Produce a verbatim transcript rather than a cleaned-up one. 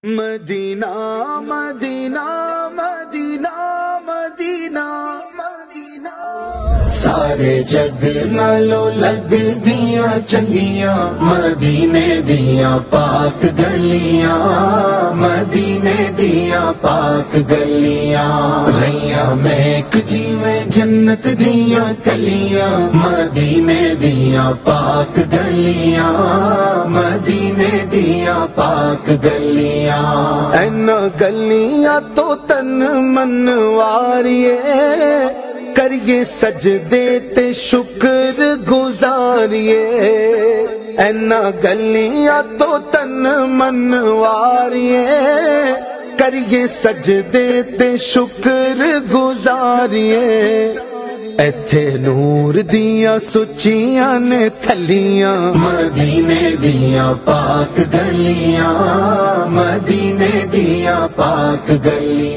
مدینہ مدینہ مدینہ مدینہ مدینہ سارے جگ نالوں لگ دیاں چنگیاں مدینے دیاں پاک گلیاں مدینے دیاں پاک گلیاں رہیاں مہک جیویں جنت دیاں کلیاں مدینے دیاں پاک گلیاں مدینے دیاں پاک گلیاں اینا گلیاں تو تن منواریے کریے سجدے تے شکر گزاریے اینا گلیاں تو تن منواریے کریے سجدے تے شکر گزاریے ایتھے نور دیاں سچیاں نے تھلیاں مدینے دیاں پاک گلیاں مدینے دیاں پاک گلیاں